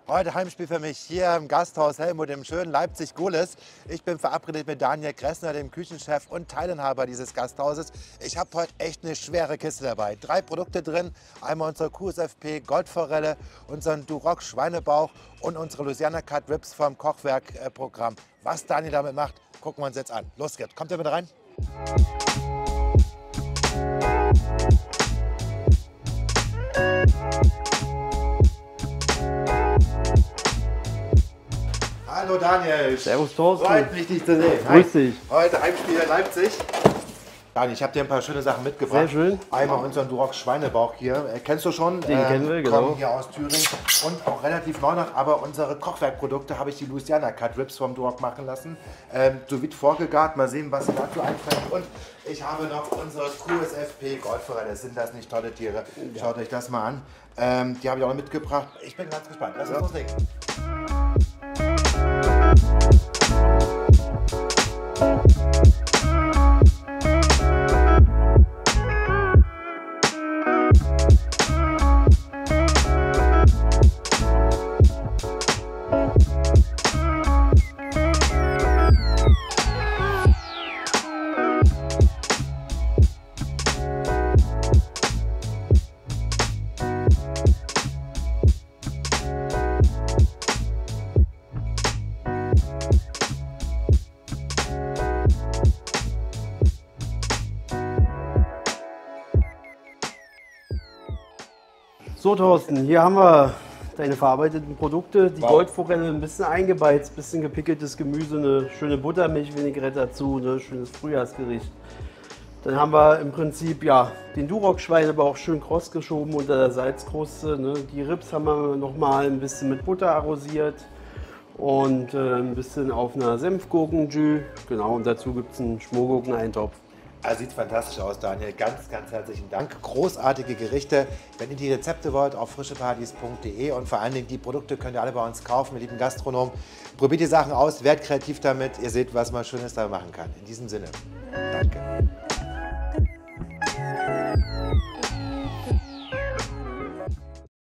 Heute Heimspiel für mich hier im Gasthaus Helmut im schönen Leipzig-Gohlis. Ich bin verabredet mit Daniel Gressner, dem Küchenchef und Teilinhaber dieses Gasthauses. Ich habe heute echt eine schwere Kiste dabei. 3 Produkte drin, einmal unsere QSFP Goldforelle, unseren Duroc Schweinebauch und unsere Louisiana Cut Ribs vom Kochwerk-Programm. Was Daniel damit macht, gucken wir uns jetzt an. Los geht's, kommt ihr mit rein? Hallo Daniel. Servus Thorsten. Freut mich, dich zu sehen. Grüß dich. Heute Heimspiel in Leipzig. Daniel, ich habe dir ein paar schöne Sachen mitgebracht. Sehr schön. Einmal unseren Duroc Schweinebauch hier. Kennst du schon? Den kennen wir, genau. Kommen hier aus Thüringen. Und auch relativ neu noch, aber unsere Kochwerkprodukte habe ich die Louisiana Cut Ribs vom Duroc machen lassen. Sous vide vorgegart. Mal sehen, was dazu einfällt. Und ich habe noch unsere QSFP Goldforelle. Sind das nicht tolle Tiere? Schaut euch das mal an. Die habe ich auch noch mitgebracht. Ich bin ganz gespannt. Lass uns loslegen. So Thorsten, hier haben wir deine verarbeiteten Produkte. Die Wow. Goldforelle ein bisschen eingebeizt, ein bisschen gepickeltes Gemüse, eine schöne Buttermilch-Vinaigrette dazu, ein schönes Frühjahrsgericht. Dann haben wir im Prinzip ja, den Duroc Schweinebauch schön kross geschoben unter der Salzkruste. Ne? Die Ribs haben wir nochmal ein bisschen mit Butter arrosiert und ein bisschen auf einer Senfgurken-Jus. Genau, und dazu gibt es einen Schmorgurkeneintopf. Also sieht fantastisch aus, Daniel. Ganz, ganz herzlichen Dank. Großartige Gerichte. Wenn ihr die Rezepte wollt, auf frischepartys.de und vor allen Dingen die Produkte könnt ihr alle bei uns kaufen, ihr lieben Gastronomen. Probiert die Sachen aus, werdet kreativ damit. Ihr seht, was man Schönes da machen kann. In diesem Sinne, danke.